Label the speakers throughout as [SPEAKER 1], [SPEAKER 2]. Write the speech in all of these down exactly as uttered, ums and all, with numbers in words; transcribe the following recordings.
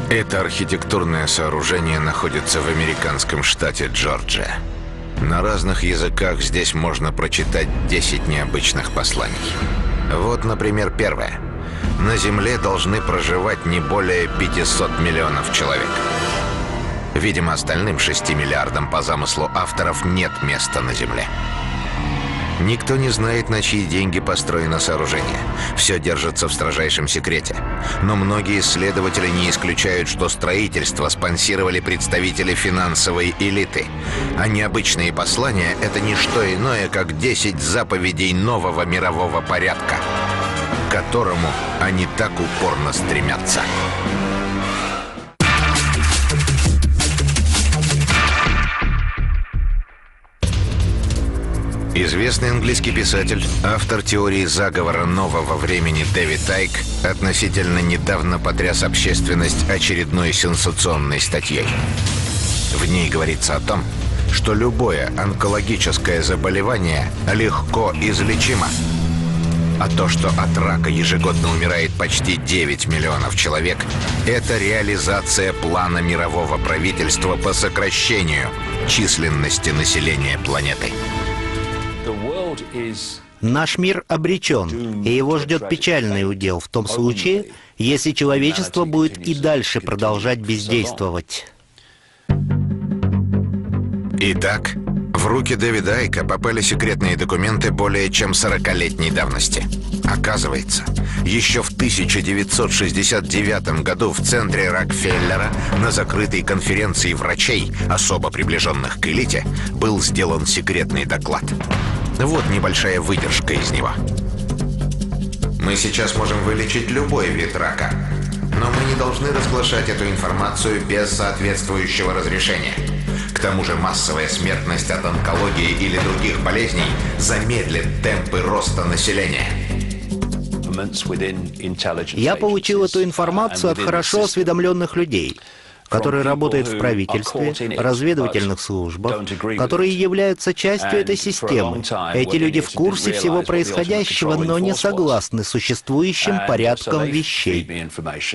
[SPEAKER 1] Это архитектурное сооружение находится в американском штате Джорджия. На разных языках здесь можно прочитать десять необычных посланий. Вот, например, первое. На Земле должны проживать не более пятисот миллионов человек. Видимо, остальным шести миллиардам по замыслу авторов нет места на Земле. Никто не знает, на чьи деньги построено сооружение. Все держится в строжайшем секрете. Но многие исследователи не исключают, что строительство спонсировали представители финансовой элиты. А необычные послания — это не что иное, как десять заповедей нового мирового порядка, к которому они так упорно стремятся. Известный английский писатель, автор теории заговора нового времени Дэвид Айк относительно недавно потряс общественность очередной сенсационной статьей. В ней говорится о том, что любое онкологическое заболевание легко излечимо. А то, что от рака ежегодно умирает почти девять миллионов человек, это реализация плана мирового правительства по сокращению численности населения планеты.
[SPEAKER 2] Наш мир обречен, и его ждет печальный удел в том случае, если человечество будет и дальше продолжать бездействовать.
[SPEAKER 1] Итак, в руки Дэвида Айка попали секретные документы более чем сорокалетней давности. Оказывается, еще в тысяча девятьсот шестьдесят девятом году в центре Рокфеллера на закрытой конференции врачей, особо приближенных к элите, был сделан секретный доклад. Вот небольшая выдержка из него. Мы сейчас можем вылечить любой вид рака, но мы не должны разглашать эту информацию без соответствующего разрешения. К тому же массовая смертность от онкологии или других болезней замедлит темпы роста населения.
[SPEAKER 2] Я получил эту информацию от хорошо осведомленных людей, которые работают в правительстве, разведывательных службах, которые являются частью этой системы. Эти люди в курсе всего происходящего, но не согласны с существующим порядком вещей.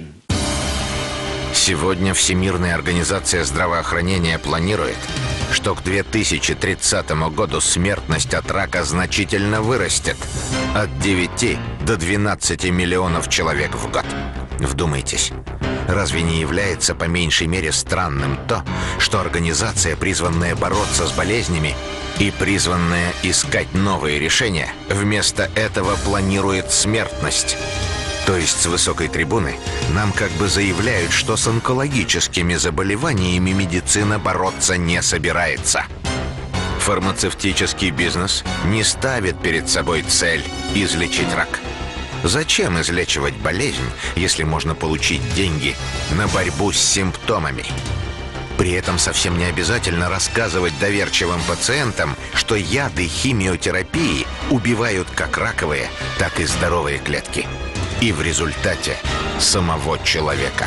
[SPEAKER 1] Сегодня Всемирная организация здравоохранения планирует, что к две тысячи тридцатому году смертность от рака значительно вырастет от девяти до двенадцати миллионов человек в год. Вдумайтесь, разве не является по меньшей мере странным то, что организация, призванная бороться с болезнями и призванная искать новые решения, вместо этого планирует смертность? То есть с высокой трибуны нам как бы заявляют, что с онкологическими заболеваниями медицина бороться не собирается. Фармацевтический бизнес не ставит перед собой цель излечить рак. Зачем излечивать болезнь, если можно получить деньги на борьбу с симптомами? При этом совсем не обязательно рассказывать доверчивым пациентам, что яды химиотерапии убивают как раковые, так и здоровые клетки. И в результате самого человека.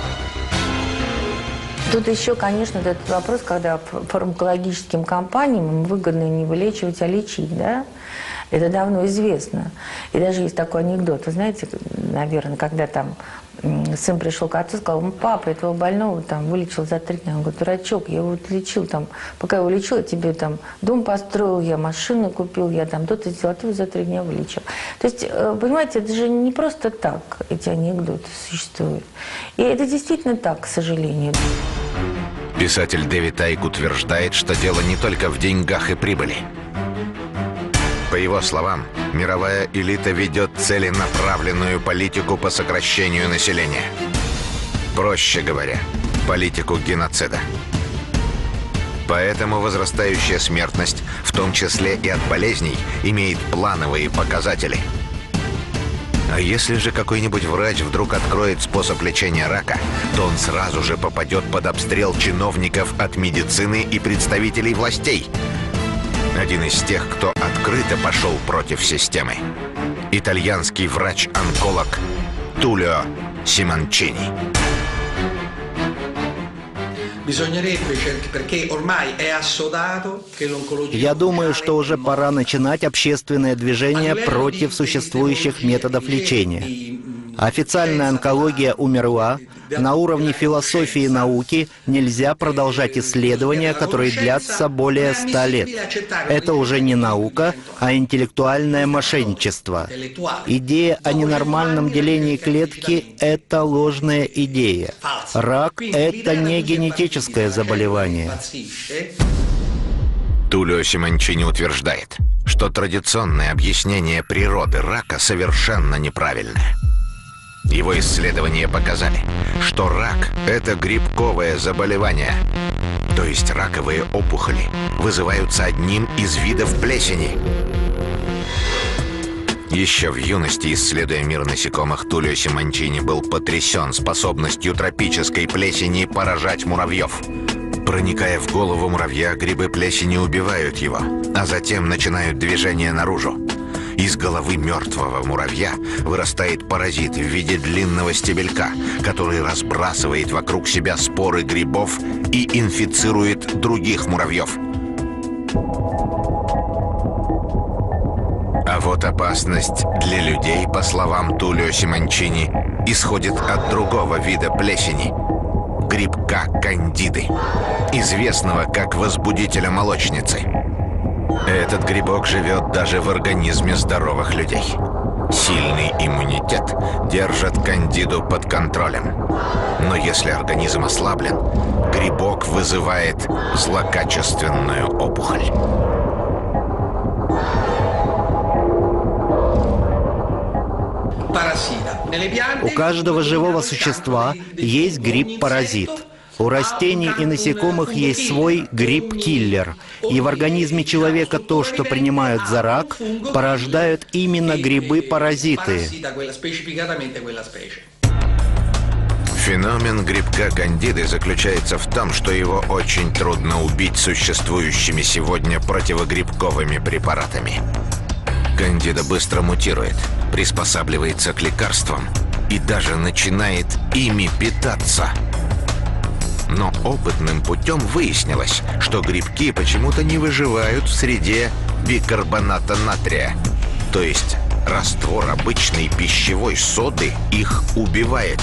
[SPEAKER 3] Тут еще, конечно, этот вопрос, когда фармакологическим компаниям выгодно не вылечивать, а лечить, да? Это давно известно. И даже есть такой анекдот. Вы знаете, наверное, когда там сын пришел к отцу и сказал: папа, этого больного там вылечил за три дня. Он говорит: дурачок, я его лечил там, пока его лечил, я тебе там дом построил, я машину купил, я там то-то сделал, а ты его за три дня вылечил. То есть, понимаете, это же не просто так эти анекдоты существуют. И это действительно так, к сожалению.
[SPEAKER 1] Писатель Дэвид Айк утверждает, что дело не только в деньгах и прибыли. По его словам, мировая элита ведет целенаправленную политику по сокращению населения. Проще говоря, политику геноцида. Поэтому возрастающая смертность, в том числе и от болезней, имеет плановые показатели. А если же какой-нибудь врач вдруг откроет способ лечения рака, то он сразу же попадет под обстрел чиновников от медицины и представителей властей. Один из тех, кто открыто пошел против системы. Итальянский врач-онколог Тулио Симончини.
[SPEAKER 2] Я думаю, что уже пора начинать общественное движение против существующих методов лечения. Официальная онкология умерла. На уровне философии и науки нельзя продолжать исследования, которые длятся более ста лет. Это уже не наука, а интеллектуальное мошенничество. Идея о ненормальном делении клетки — это ложная идея. Рак — это не генетическое заболевание.
[SPEAKER 1] Тулио Симончини утверждает, что традиционное объяснение природы рака совершенно неправильное. Его исследования показали, что рак – это грибковое заболевание. То есть раковые опухоли вызываются одним из видов плесени. Еще в юности, исследуя мир насекомых, Тулио Симончини был потрясен способностью тропической плесени поражать муравьев. Проникая в голову муравья, грибы плесени убивают его, а затем начинают движение наружу. Из головы мертвого муравья вырастает паразит в виде длинного стебелька, который разбрасывает вокруг себя споры грибов и инфицирует других муравьев. А вот опасность для людей, по словам Тулио Симончини, исходит от другого вида плесени – грибка кандиды, известного как возбудителя молочницы. Этот грибок живет даже в организме здоровых людей. Сильный иммунитет держит кандиду под контролем. Но если организм ослаблен, грибок вызывает злокачественную опухоль.
[SPEAKER 2] У каждого живого существа есть гриб-паразит. У растений и насекомых есть свой гриб-киллер. И в организме человека то, что принимают за рак, порождают именно грибы-паразиты.
[SPEAKER 1] Феномен грибка кандиды заключается в том, что его очень трудно убить существующими сегодня противогрибковыми препаратами. Кандида быстро мутирует, приспосабливается к лекарствам и даже начинает ими питаться. Но опытным путем выяснилось, что грибки почему-то не выживают в среде бикарбоната натрия. То есть раствор обычной пищевой соды их убивает.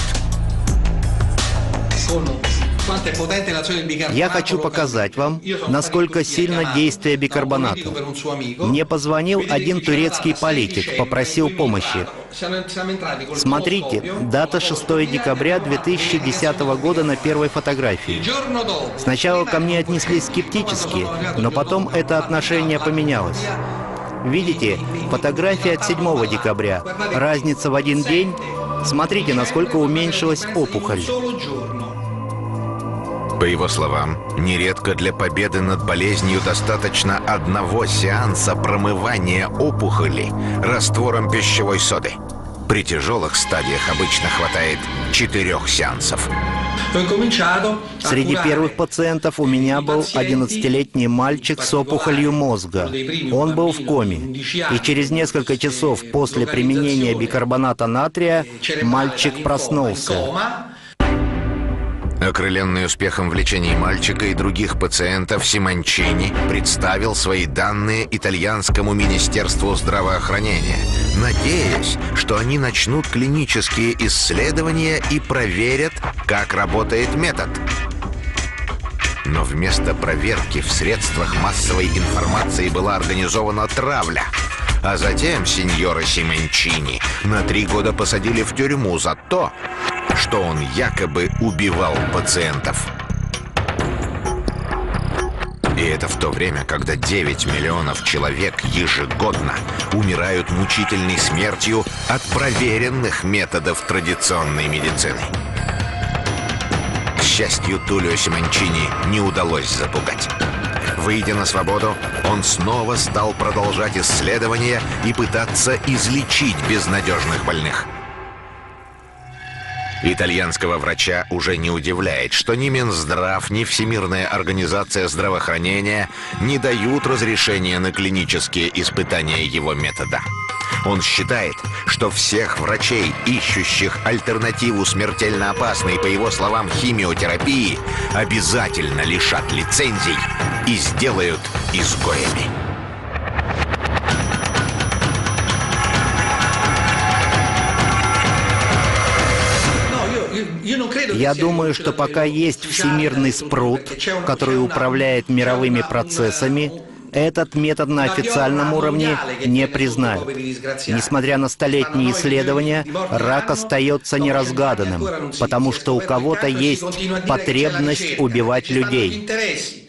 [SPEAKER 2] Я хочу показать вам, насколько сильно действие бикарбоната. Мне позвонил один турецкий политик, попросил помощи. Смотрите, дата шестое декабря две тысячи десятого года на первой фотографии. Сначала ко мне отнеслись скептически, но потом это отношение поменялось. Видите, фотография от седьмого декабря. Разница в один день. Смотрите, насколько уменьшилась опухоль.
[SPEAKER 1] По его словам, нередко для победы над болезнью достаточно одного сеанса промывания опухоли раствором пищевой соды. При тяжелых стадиях обычно хватает четырех сеансов.
[SPEAKER 2] Среди первых пациентов у меня был одиннадцатилетний мальчик с опухолью мозга. Он был в коме. И через несколько часов после применения бикарбоната натрия мальчик проснулся.
[SPEAKER 1] Окрыленный успехом в лечении мальчика и других пациентов, Симончини представил свои данные итальянскому министерству здравоохранения, надеясь, что они начнут клинические исследования и проверят, как работает метод. Но вместо проверки в средствах массовой информации была организована травля. А затем сеньора Симончини на три года посадили в тюрьму за то, что он якобы убивал пациентов. И это в то время, когда девять миллионов человек ежегодно умирают мучительной смертью от проверенных методов традиционной медицины. К счастью, Тулио Симончини не удалось запугать. Выйдя на свободу, он снова стал продолжать исследования и пытаться излечить безнадежных больных. Итальянского врача уже не удивляет, что ни Минздрав, ни Всемирная организация здравоохранения не дают разрешения на клинические испытания его метода. Он считает, что всех врачей, ищущих альтернативу смертельно опасной, по его словам, химиотерапии, обязательно лишат лицензий и сделают изгоями.
[SPEAKER 2] Я думаю, что пока есть всемирный спрут, который управляет мировыми процессами, этот метод на официальном уровне не признают. Несмотря на столетние исследования, рак остается неразгаданным, потому что у кого-то есть потребность убивать людей.